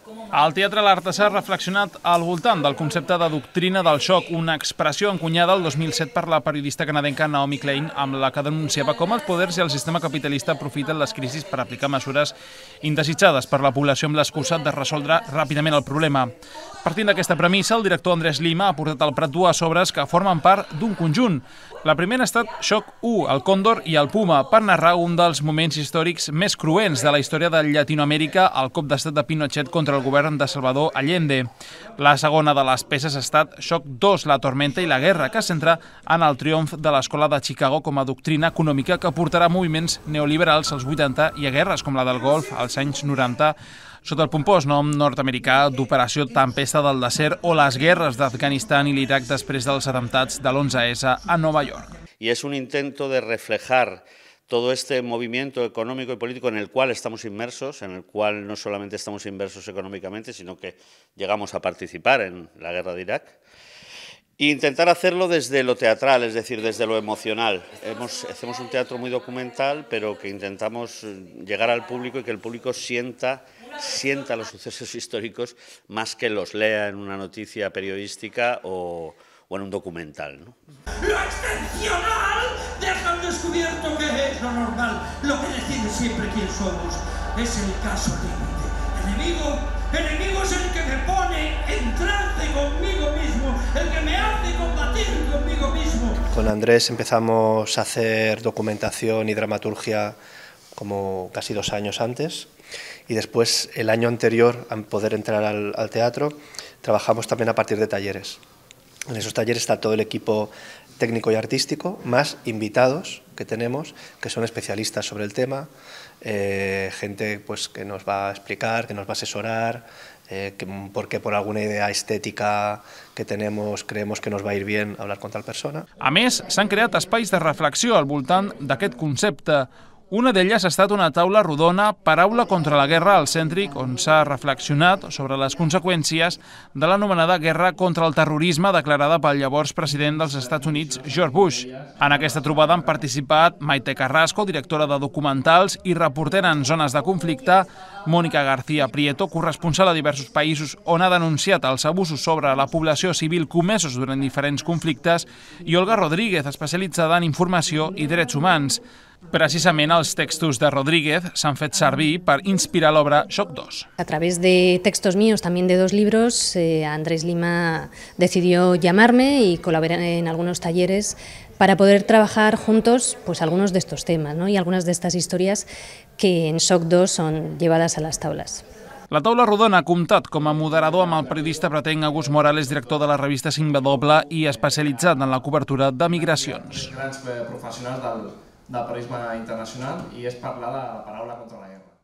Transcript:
Al Teatre l'Artesà ha reflexionat al voltant del concepte de doctrina del xoc, una expressió encunyada el 2007 per la periodista canadenca Naomi Klein, amb la que denunciava com els poders i el sistema capitalista aprofiten les crisis per aplicar mesures indesitjades per la població amb l'excusa de resoldre ràpidament el problema. Partint d'aquesta premissa, el director Andrés Lima ha portat al Prat dues obres que formen part d'un conjunt. La primera ha estat Xoc 1, el Còndor i el Puma, per narrar un dels moments històrics més cruents de la història de Llatinoamèrica, el cop d'estat de Pinochet contra el govern de Salvador Allende. La segona de les peces ha estat Xoc 2, la tormenta i la guerra, que es centra en el triomf de l'escola de Chicago com a doctrina econòmica que portarà moviments neoliberals als 80 i a guerres com la del Golf als anys 90, sota el pompós nom nord-americà d'Operació Tempesta del Desert o les guerres d'Afganistan i l'Iraq després dels atemptats de l'11S a Nova York. Y es un intento de reflejar todo este movimiento económico y político en el cual estamos inmersos, en el cual no solamente estamos inmersos económicamente, sino que llegamos a participar en la guerra de Irak. E intentar hacerlo desde lo teatral, es decir, desde lo emocional. Hacemos un teatro muy documental, pero que intentamos llegar al público y que el público sienta los sucesos históricos más que los lea en una noticia periodística o en un documental, ¿no? Lo excepcional deja al descubierto que es lo normal, lo que decide siempre quién somos. Es el caso límite. Enemigo es el que me pone en trance conmigo mismo, el que me hace combatir conmigo mismo. Con Andrés empezamos a hacer documentación y dramaturgia como casi 2 años antes, y después, el año anterior a poder entrar al teatro, trabajamos también a partir de talleres. En esos talleres está todo el equipo técnico y artístico, más invitados que tenemos, que son especialistas sobre el tema, gente pues, que nos va a explicar, que nos va a asesorar, porque por alguna idea estética que tenemos creemos que nos va a ir bien hablar con tal persona. A més, s'han creat espais de reflexió al voltant d'aquest concepte. Una d'elles ha estat una taula rodona Paraula contra la guerra al Cèntric, on s'ha reflexionat sobre les conseqüències de l'anomenada guerra contra el terrorisme declarada pel llavors president dels Estats Units, George Bush. En aquesta trobada han participat Maite Carrasco, directora de documentals i reportera en zones de conflicte, Mónica García Prieto, corresponsal a diversos països on ha denunciat els abusos sobre la població civil comesos durant diferents conflictes, i Olga Rodríguez, especialitzada en informació i drets humans. Precisament els textos de Rodríguez s'han fet servir per inspirar l'obra Xoc 2. A través de textos míos, también de 2 libros, Andrés Lima decidió llamarme y colaborar en algunos talleres para poder trabajar juntos pues, algunos de estos temas, ¿no? Y algunas de estas historias que en Xoc 2 son llevadas a las taules. La taula rodona ha comptat com a moderador amb el periodista pretenc Agus Morales, director de la revista 5W i especialitzat en la cobertura de migracions. Grans professionals del periodisme internacional i és parlar de la paraula contra la guerra.